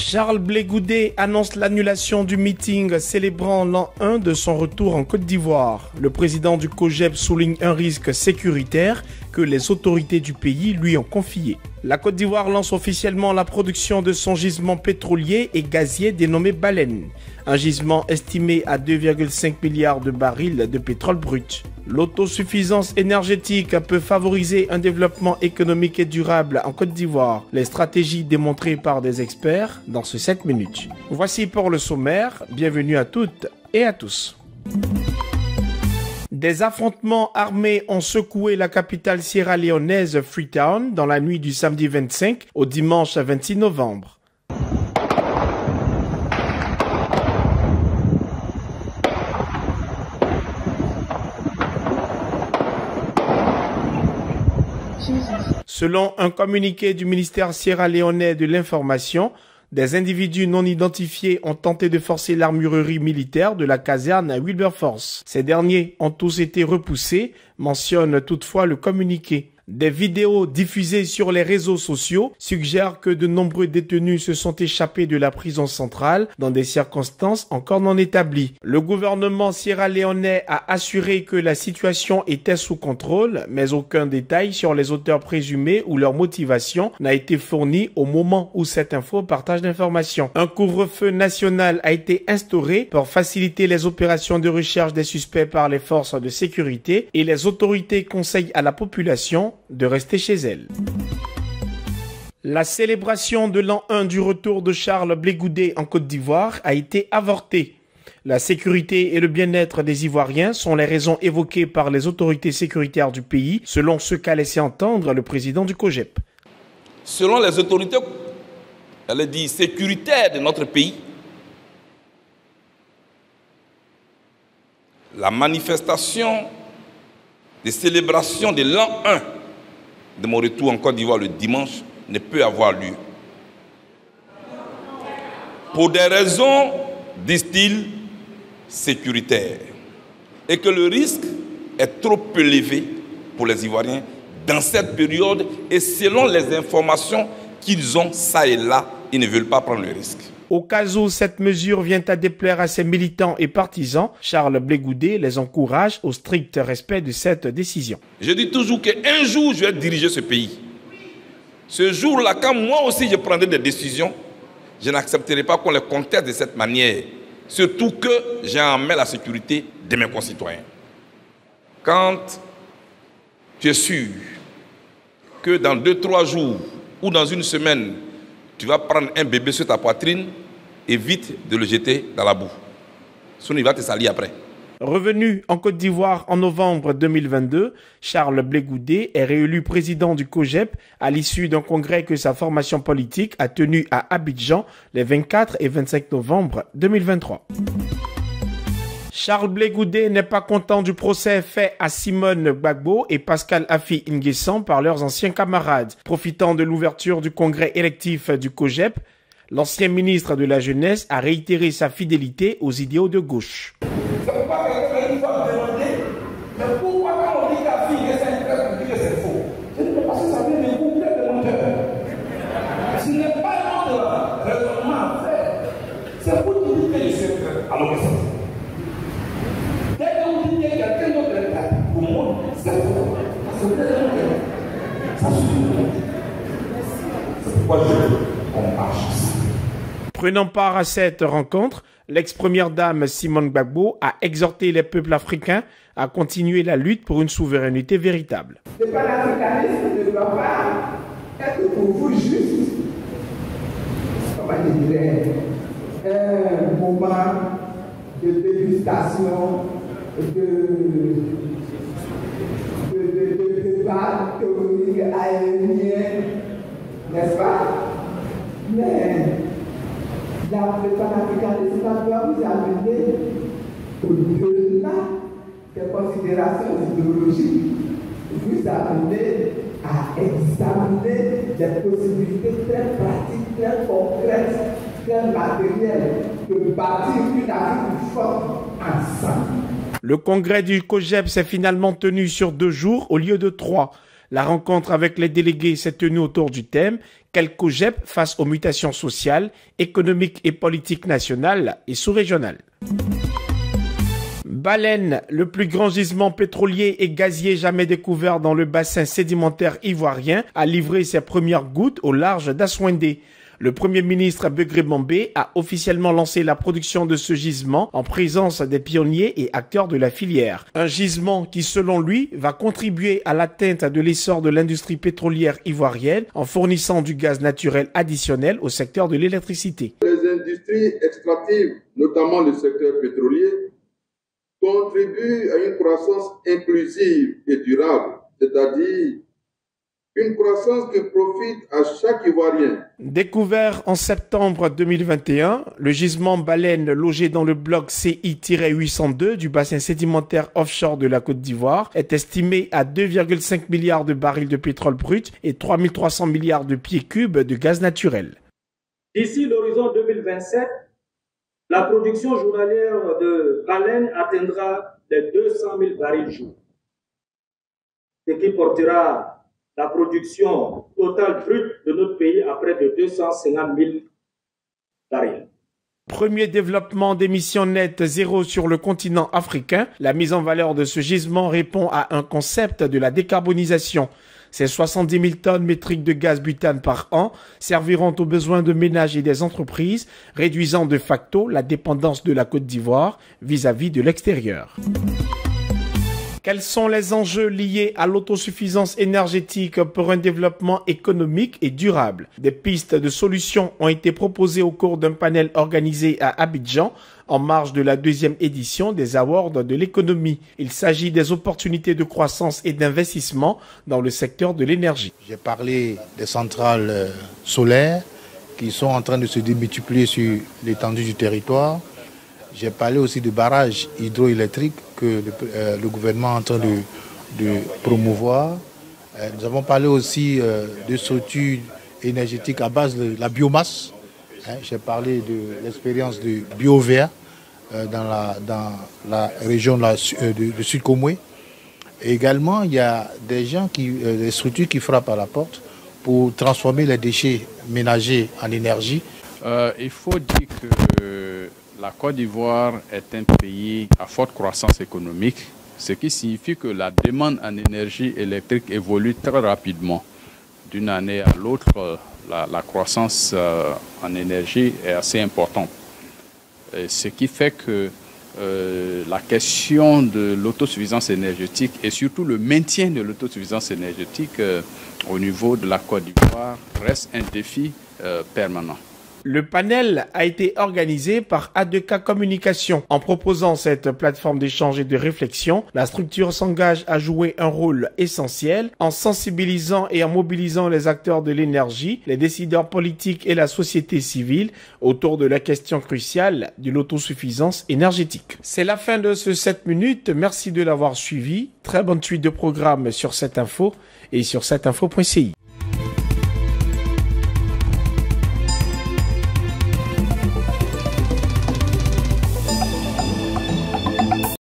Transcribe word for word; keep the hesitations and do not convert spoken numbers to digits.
Charles Blé Goudé annonce l'annulation du meeting célébrant l'an un de son retour en Côte d'Ivoire. Le président du COJEP souligne un risque sécuritaire que les autorités du pays lui ont confié. La Côte d'Ivoire lance officiellement la production de son gisement pétrolier et gazier dénommé Baleine, un gisement estimé à deux virgule cinq milliards de barils de pétrole brut. L'autosuffisance énergétique peut favoriser un développement économique et durable en Côte d'Ivoire. Les stratégies démontrées par des experts dans ce sept minutes. Voici pour le sommaire. Bienvenue à toutes et à tous. Des affrontements armés ont secoué la capitale sierra-léonaise Freetown dans la nuit du samedi vingt-cinq au dimanche vingt-six novembre. Selon un communiqué du ministère sierra-léonais de l'Information, des individus non identifiés ont tenté de forcer l'armurerie militaire de la caserne à Wilberforce. Ces derniers ont tous été repoussés, mentionne toutefois le communiqué. Des vidéos diffusées sur les réseaux sociaux suggèrent que de nombreux détenus se sont échappés de la prison centrale dans des circonstances encore non établies. Le gouvernement sierra-léonais a assuré que la situation était sous contrôle, mais aucun détail sur les auteurs présumés ou leur motivation n'a été fourni au moment où cette info partage d'informations. Un couvre-feu national a été instauré pour faciliter les opérations de recherche des suspects par les forces de sécurité et les autorités conseillent à la population de rester chez elle. La célébration de l'an un du retour de Charles Blé Goudé en Côte d'Ivoire a été avortée. La sécurité et le bien-être des Ivoiriens sont les raisons évoquées par les autorités sécuritaires du pays, selon ce qu'a laissé entendre le président du COJEP. Selon les autorités, elle dit sécuritaires de notre pays, la manifestation des célébrations de l'an un de mon retour en Côte d'Ivoire le dimanche ne peut avoir lieu. Pour des raisons, disent-ils, sécuritaires. Et que le risque est trop élevé pour les Ivoiriens dans cette période et selon les informations qu'ils ont ça et là, ils ne veulent pas prendre le risque. Au cas où cette mesure vient à déplaire à ses militants et partisans, Charles Blé Goudé les encourage au strict respect de cette décision. Je dis toujours qu'un jour, je vais diriger ce pays. Ce jour-là, quand moi aussi je prendrai des décisions, je n'accepterai pas qu'on les conteste de cette manière. Surtout que j'en mets la sécurité de mes concitoyens. Quand tu es sûr que dans deux, trois jours ou dans une semaine, tu vas prendre un bébé sur ta poitrine, évite de le jeter dans la boue. Sinon, il va te salir après. Revenu en Côte d'Ivoire en novembre deux mille vingt-deux, Charles Blé Goudé est réélu président du COJEP à l'issue d'un congrès que sa formation politique a tenu à Abidjan les vingt-quatre et vingt-cinq novembre deux mille vingt-trois. Charles Blé Goudé n'est pas content du procès fait à Simone Gbagbo et Pascal Affi N'Guessan par leurs anciens camarades. Profitant de l'ouverture du congrès électif du COJEP, l'ancien ministre de la Jeunesse a réitéré sa fidélité aux idéaux de gauche. C'est pourquoi quelqu'un il va me demander, mais pourquoi quand on dit qu'Affi N'Guessan est prêt pour dire que c'est faux? Je ne peux pas se savoir mais vous êtes des menteurs. Ce n'est pas notre raisonnement à faire. C'est pour dire que je suis prêt. Alors que c'est dès que vous dites que quelqu'un d'autre est prêt, pour moi, c'est faux. Parce que vous êtes des menteurs. Ça suffit. C'est pourquoi je veux qu'on marche. Prenant part à cette rencontre, l'ex-première dame Simone Gbagbo a exhorté les peuples africains à continuer la lutte pour une souveraineté véritable. Le panafricanisme ne doit pas être pour vous juste, comment je dirais, un moment de dégustation, de, de, de, de débat théorique aérien, n'est-ce pas? Mais la, le panafricanisme doit vous amener au-delà des considérations idéologiques, vous amener à examiner des possibilités très pratiques, très concrètes, très matérielles, de bâtir une Afrique forte ensemble. Le congrès du COJEP s'est finalement tenu sur deux jours au lieu de trois. La rencontre avec les délégués s'est tenue autour du thème « Quel COGEP face aux mutations sociales, économiques et politiques nationales et sous-régionales ». Baleine, le plus grand gisement pétrolier et gazier jamais découvert dans le bassin sédimentaire ivoirien, a livré ses premières gouttes au large d'Assouindé. Le Premier ministre Begré Mambé a officiellement lancé la production de ce gisement en présence des pionniers et acteurs de la filière. Un gisement qui, selon lui, va contribuer à l'atteinte de l'essor de l'industrie pétrolière ivoirienne en fournissant du gaz naturel additionnel au secteur de l'électricité. Les industries extractives, notamment le secteur pétrolier, contribuent à une croissance inclusive et durable, c'est-à-dire une croissance qui profite à chaque Ivoirien. Découvert en septembre deux mille vingt et un, le gisement Baleine logé dans le bloc C I huit cent deux du bassin sédimentaire offshore de la Côte d'Ivoire est estimé à deux virgule cinq milliards de barils de pétrole brut et trois mille trois cents milliards de pieds cubes de gaz naturel. D'ici l'horizon deux mille vingt-sept, la production journalière de baleine atteindra les deux cent mille barils jour, ce qui portera la production totale brute de notre pays à près de deux cent cinquante mille barils. Premier développement d'émissions nettes zéro sur le continent africain, la mise en valeur de ce gisement répond à un concept de la décarbonisation. Ces soixante-dix mille tonnes métriques de gaz butane par an serviront aux besoins de ménages et des entreprises, réduisant de facto la dépendance de la Côte d'Ivoire vis-à-vis de l'extérieur. Quels sont les enjeux liés à l'autosuffisance énergétique pour un développement économique et durable? Des pistes de solutions ont été proposées au cours d'un panel organisé à Abidjan en marge de la deuxième édition des Awards de l'économie. Il s'agit des opportunités de croissance et d'investissement dans le secteur de l'énergie. J'ai parlé des centrales solaires qui sont en train de se démultiplier sur l'étendue du territoire. J'ai parlé aussi de barrages hydroélectriques que le, euh, le gouvernement est en train de, de promouvoir. Euh, nous avons parlé aussi euh, de structures énergétiques à base de la biomasse. Hein, j'ai parlé de l'expérience de BioVert euh, dans, la, dans la région de, la, euh, de, de Sud-Comoué. Et également, il y a des gens, qui, euh, des structures qui frappent à la porte pour transformer les déchets ménagers en énergie. Euh, il faut dire que la Côte d'Ivoire est un pays à forte croissance économique, ce qui signifie que la demande en énergie électrique évolue très rapidement. D'une année à l'autre, la, la croissance euh, en énergie est assez importante. Et ce qui fait que euh, la question de l'autosuffisance énergétique et surtout le maintien de l'autosuffisance énergétique euh, au niveau de la Côte d'Ivoire reste un défi euh, permanent. Le panel a été organisé par A deux K Communication. En proposant cette plateforme d'échange et de réflexion, la structure s'engage à jouer un rôle essentiel en sensibilisant et en mobilisant les acteurs de l'énergie, les décideurs politiques et la société civile autour de la question cruciale de l'autosuffisance énergétique. C'est la fin de ce sept minutes. Merci de l'avoir suivi. Très bonne suite de programme sur cette info et sur cette info point C I.